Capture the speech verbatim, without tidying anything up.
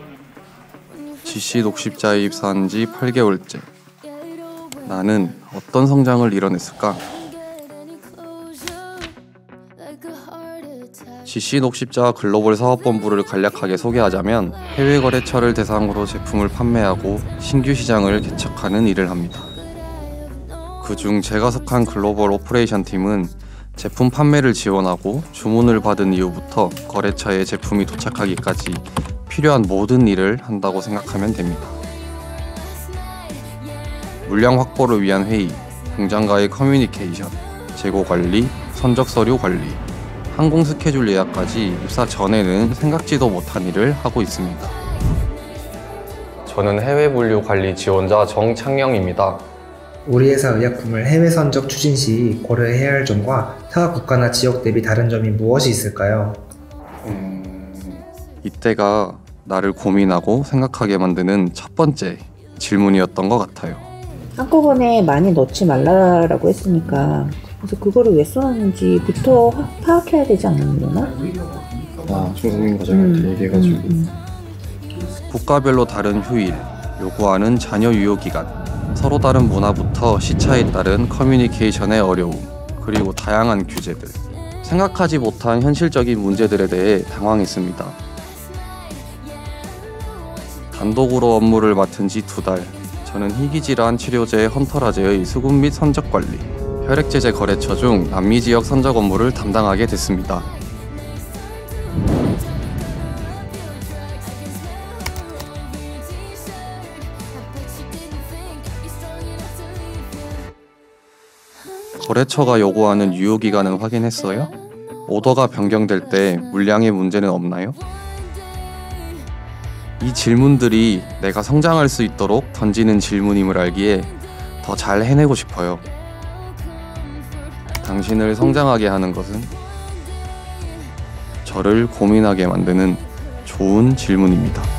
지씨 녹십자에 입사한 지 팔 개월째. 나는 어떤 성장을 이뤄냈을까? 지씨 녹십자 글로벌 사업본부를 간략하게 소개하자면 해외 거래처를 대상으로 제품을 판매하고 신규 시장을 개척하는 일을 합니다. 그중 제가 속한 글로벌 오퍼레이션 팀은 제품 판매를 지원하고 주문을 받은 이후부터 거래처에 제품이 도착하기까지 필요한 모든 일을 한다고 생각하면 됩니다. 물량 확보를 위한 회의, 공장과의 커뮤니케이션, 재고 관리, 선적 서류 관리, 항공 스케줄 예약까지 입사 전에는 생각지도 못한 일을 하고 있습니다. 저는 해외 물류 관리 지원자 정창영입니다. 우리 회사 의약품을 해외 선적 추진 시 고려해야 할 점과 타 국가나 지역 대비 다른 점이 무엇이 있을까요? 음... 이때가 나를 고민하고 생각하게 만드는 첫 번째 질문이었던 것 같아요. 한꺼번에 많이 넣지 말라라고 했으니까 그래서 그거를 왜 써놨는지부터 파악해야 되지 않았나? 아, 중국인 과장한테 음, 얘기해가지고 음, 음. 국가별로 다른 휴일, 요구하는 잔여 유효기간, 서로 다른 문화부터 시차에 따른 커뮤니케이션의 어려움, 그리고 다양한 규제들, 생각하지 못한 현실적인 문제들에 대해 당황했습니다. 단독으로 업무를 맡은 지 두 달, 저는 희귀질환 치료제 헌터라제의 수급 및 선적 관리, 혈액제제 거래처 중 남미 지역 선적 업무를 담당하게 됐습니다. 거래처가 요구하는 유효기간은 확인했어요? 오더가 변경될 때 물량의 문제는 없나요? 이 질문들이 내가 성장할 수 있도록 던지는 질문임을 알기에 더 잘 해내고 싶어요. 당신을 성장하게 하는 것은 저를 고민하게 만드는 좋은 질문입니다.